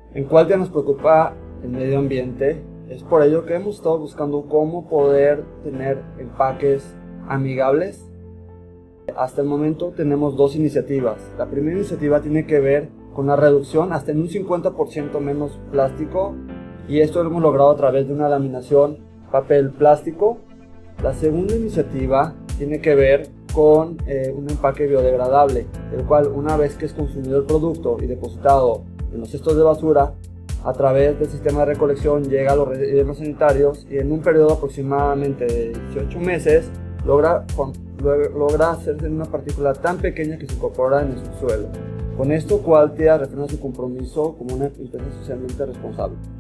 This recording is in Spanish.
En Qualtia nos preocupa el medio ambiente, es por ello que hemos estado buscando cómo poder tener empaques amigables. Hasta el momento tenemos dos iniciativas. La primera iniciativa tiene que ver con la reducción hasta en un 50% menos plástico, y esto lo hemos logrado a través de una laminación papel plástico. La segunda iniciativa tiene que ver con un empaque biodegradable, el cual una vez que es consumido el producto y depositado en los cestos de basura, a través del sistema de recolección llega a los rellenos sanitarios y en un periodo aproximadamente de 18 meses logra hacerse una partícula tan pequeña que se incorpora en el subsuelo. Con esto Qualtia reafirma su compromiso como una empresa socialmente responsable.